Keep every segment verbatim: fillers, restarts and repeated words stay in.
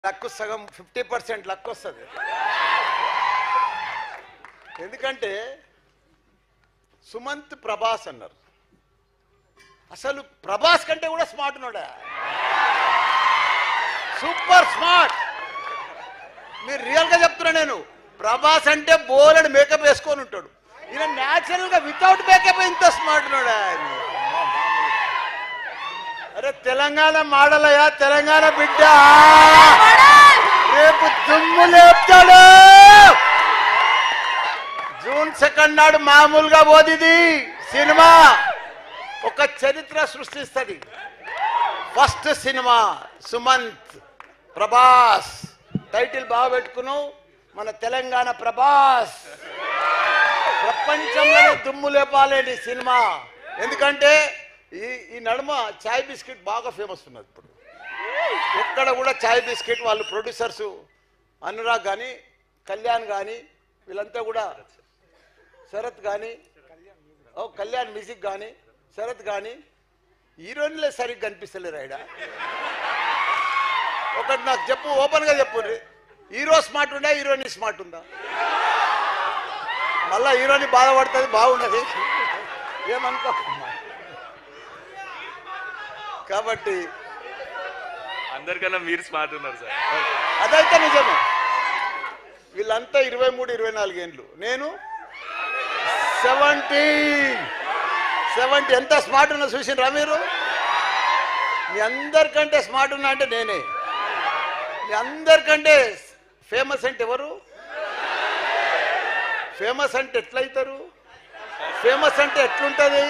Luck సగం fifty percent luck వస్తుంది. ఎందుకంటే సుమంత్ ప్రభాస్ అన్నారు. అసలు ప్రభాస్ కంటే కూడా స్మార్ట్ ఉన్నాడా, సూపర్ స్మార్ట్. మీరు రియల్గా చెప్తున్నా, నేను ప్రభాస్ అంటే బోలెడు మేకప్ వేసుకొని ఉంటాడు, ఈయన న్యాచురల్ గా వితౌట్ మేకప్ ఇంత స్మార్ట్ ఉన్నాడా. అరే తెలంగాణ మాడలయా, తెలంగాణ బిడ్డ రేపు దుమ్ము లేపుతాడు. జూన్ సెకండ్ నాడు మామూలుగా పోదిది సినిమా, ఒక చరిత్ర సృష్టిస్తుంది. First cinema Sumanth Prabhas, title బాగా పెట్టుకున్నావు, మన తెలంగాణ ప్రభాస్. ప్రపంచంలో దుమ్ము లేపాలేని సినిమా. ఎందుకంటే ఈ ఈ నడుమ చాయ్ బిస్కెట్ బాగా ఫేమస్ ఉన్నది ఇప్పుడు. ఎక్కడ కూడా చాయ్ బిస్కెట్ వాళ్ళు ప్రొడ్యూసర్స్ అనురాగ్ కానీ, కళ్యాణ్ కానీ, వీళ్ళంతా కూడా, శరత్ కానీ, ఓ కళ్యాణ్ మ్యూజిక్ కానీ, శరత్ కానీ, హీరోయిన్లే సరిగ్గా కనిపిస్తలేరు ఆయన. ఒకటి నాకు చెప్పు, ఓపెన్గా చెప్పు, హీరో స్మార్ట్ ఉందా, హీరోయిన్ స్మార్ట్ ఉందా? మళ్ళా హీరోని బాధపడుతుంది, బాగున్నది ఏమనుకో. కాబట్టి అందరికన్నా మీరు స్మార్ట్ ఉన్నారు సార్. అదైతే నిజమే. వీళ్ళంతా ఇరవై మూడు ఇరవై నాలుగేండ్లు, నేను సెవెంటీ సెవెంటీ ఎంత స్మార్ట్ ఉన్నా చూసినరా మీరు? మీ అందరికంటే స్మార్ట్ ఉన్నా అంటే నేనే. మీ అందరికంటే ఫేమస్ అంటే ఎవరు? ఫేమస్ అంటే ఎట్లయితారు? ఫేమస్ అంటే ఎట్లుంటుంది?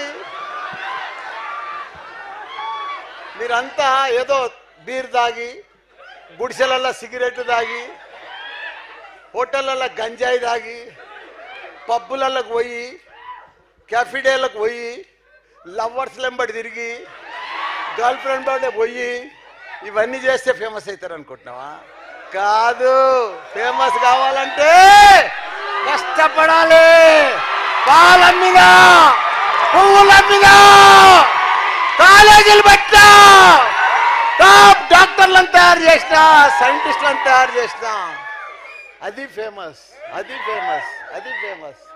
మీరంతా ఏదో బీర్ తాగి, గుడిసెలల్లో సిగరెట్ తాగి, హోటళ్ళల్లో గంజాయి తాగి, పబ్బులకు పోయి, క్యాఫిడేలకు పోయి, లవర్స్ వెంబడి తిరిగి, గర్ల్ ఫ్రెండ్ బర్త్డే పోయి, ఇవన్నీ చేస్తే ఫేమస్ అవుతారు అనుకుంటున్నావా? కాదు. ఫేమస్ కావాలంటే కష్టపడాలి. పాలమ్మిగా, పువ్వులమ్మిగా, కాలేజీలు పెట్టా, టాప్ డాక్టర్లను తయారు చేసిన, సైంటిస్టులను తయారు చేసిన, అది ఫేమస్, అది ఫేమస్, అది ఫేమస్.